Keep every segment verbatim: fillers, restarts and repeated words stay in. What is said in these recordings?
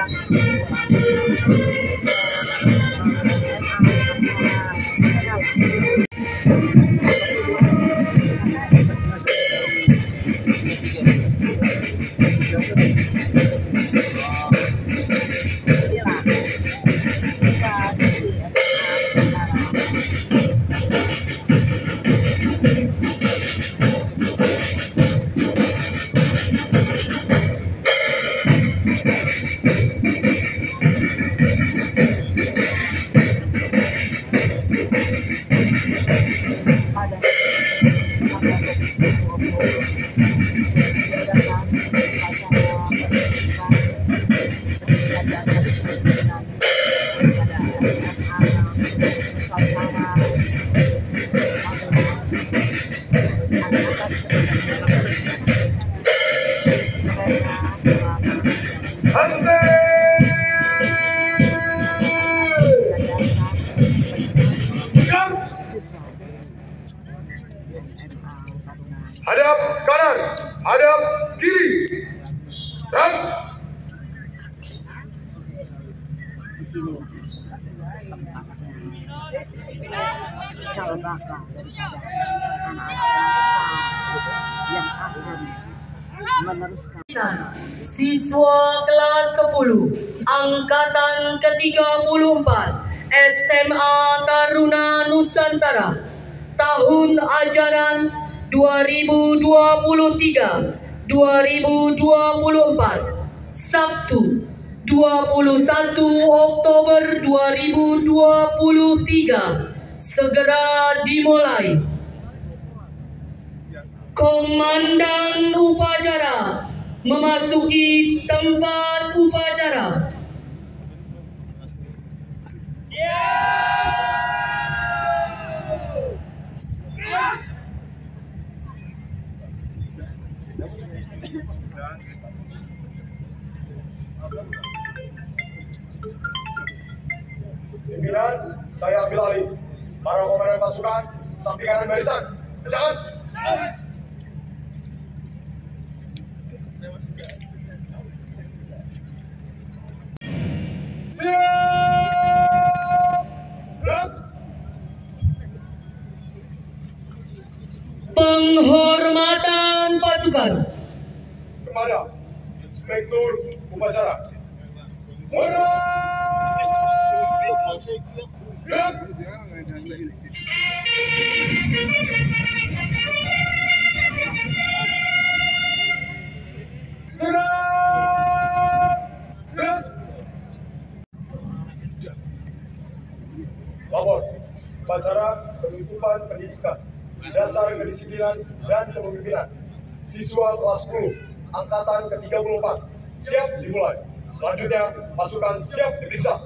Hadap kanan, hadap kiri. Gerak. Di sini kalau bakal yang akan meneruskan. Siswa kelas sepuluh angkatan ke tiga puluh empat S M A Taruna Nusantara tahun ajaran dua ribu dua puluh tiga dua ribu dua puluh empat Sabtu dua puluh satu Oktober dua ribu dua puluh tiga segera dimulai. Komandan upacara memasuki tempat upacara. Pimpinan, saya ambil alih. Para komandan pasukan, samping kanan barisan. Kejangan. Siap. Gerak. Penghormatan pasukan. Kepada Inspektur Upacara. Mundur. Gerak. Gerak. Lapor. Upacara penutupan pendidikan dasar kedisiplinan dan kepemimpinan siswa kelas sepuluh angkatan ke tiga puluh empat siap dimulai. Selanjutnya pasukan siap diperiksa.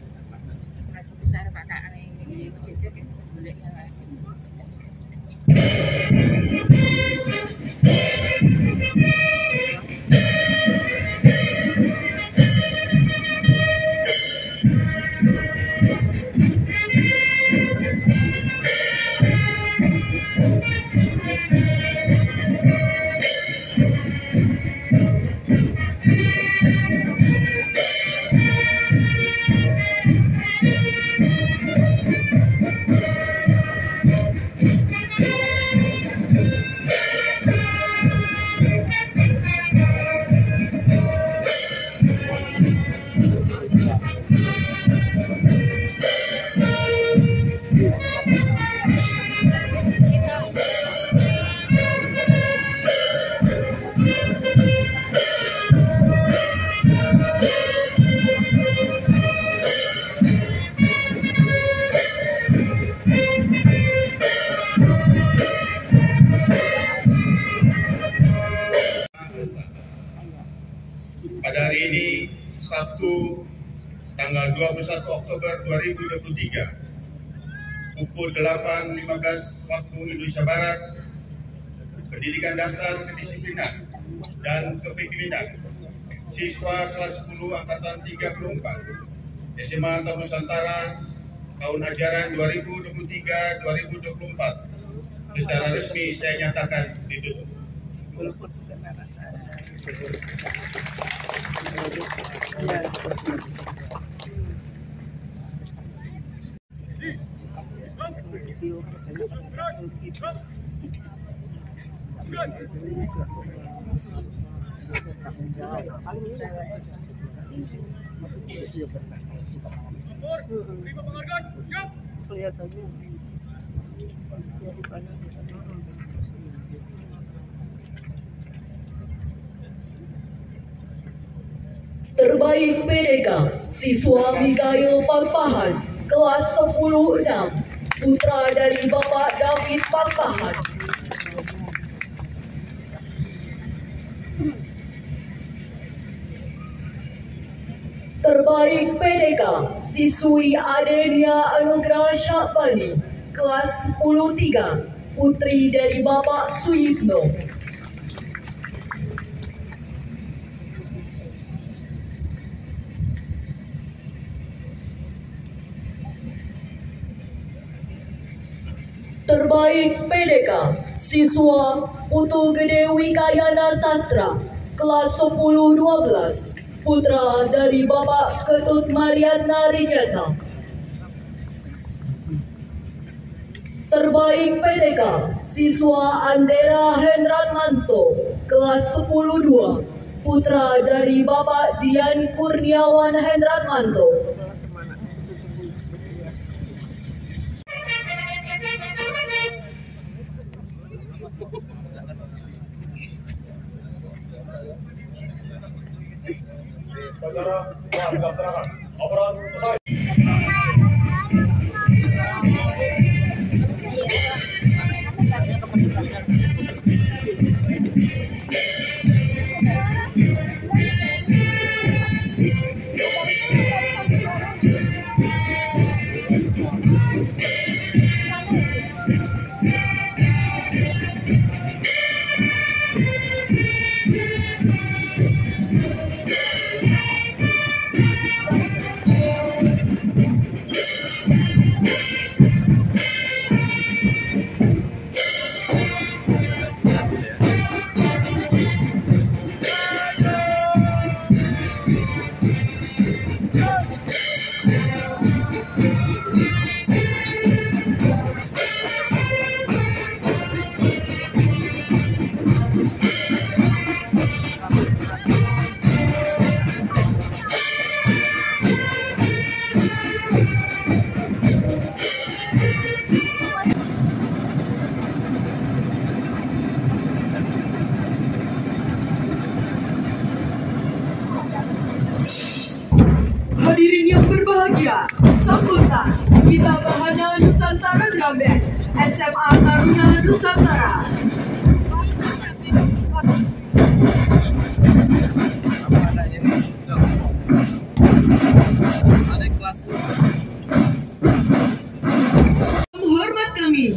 Pada hari ini, Sabtu, tanggal dua puluh satu Oktober dua ribu dua puluh tiga, pukul delapan lima belas waktu Indonesia Barat, pendidikan dasar kedisiplinan dan kepemimpinan siswa kelas sepuluh angkatan tiga puluh empat S M A Taruna Nusantara tahun ajaran dua ribu dua puluh tiga dua ribu dua puluh empat secara resmi saya nyatakan ditutup. Kelihatannya Terbaik P D K siswa Mikail Pangpahan kelas sepuluh enam, putra dari Bapak David Pangpahan. Terbaik P D K siswi Adenia Anugrah Syakbani kelas sepuluh tiga, putri dari Bapak Suyitno. Terbaik P D K siswa Putu Gede Wikayana Sastra kelas sepuluh dua belas, putra dari Bapak Ketut Mariana Rijasa. Terbaik P D K siswa Andera Hendratmanto kelas sepuluh dua, putra dari Bapak Dian Kurniawan Hendratmanto. Upacara telah dilaksanakan. Laporan selesai. Hadirin yang berbahagia, sambutan Gita Bahana Nusantara Drum Band S M A Taruna Nusantara. Menghormat kami.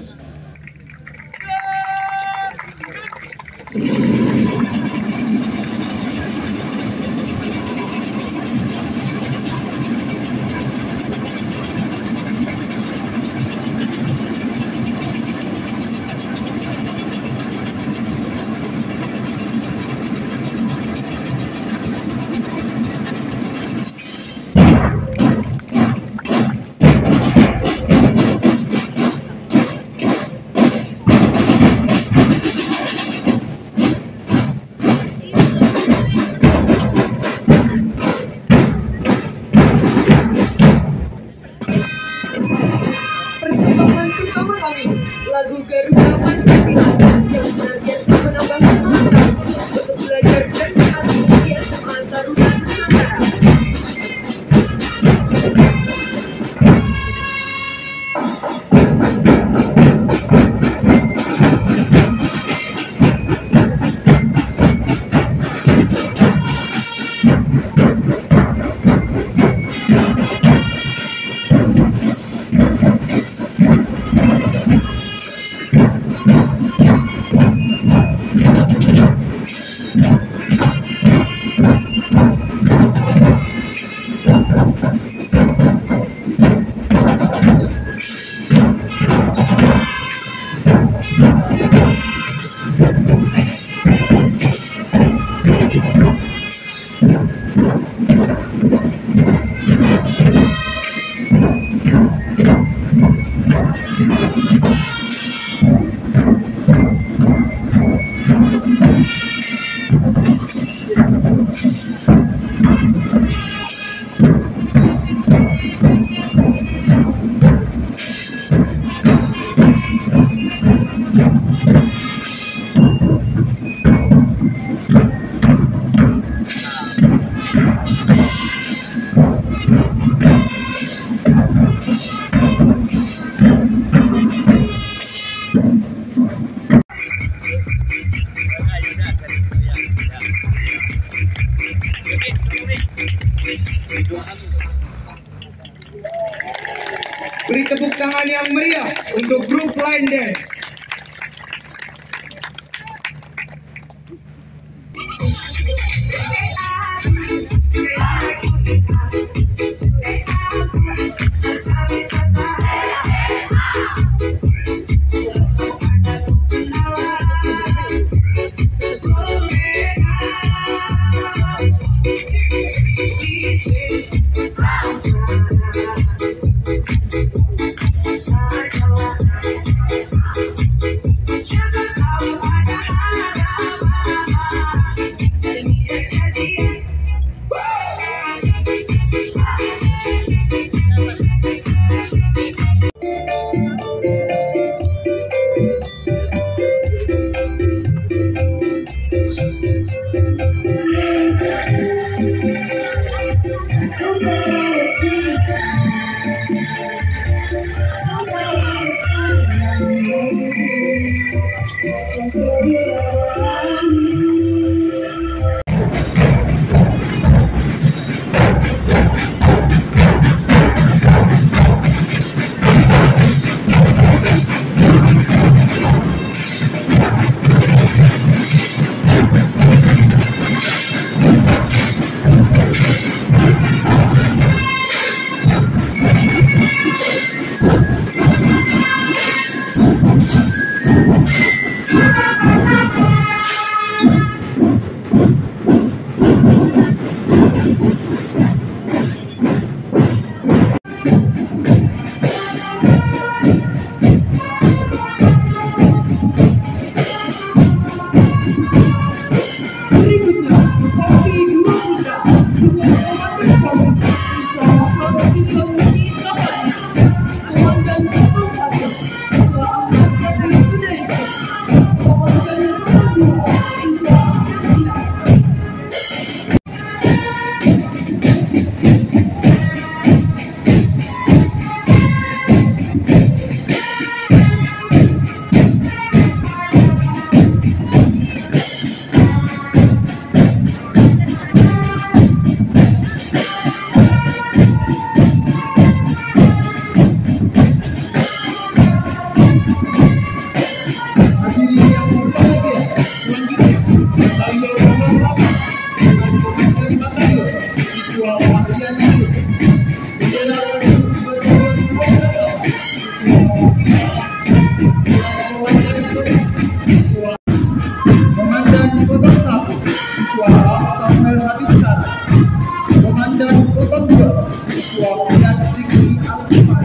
Beri tepuk tangan yang meriah untuk grup line dance. Komandan Koton dua, siswa Pian Sigli Alkifa.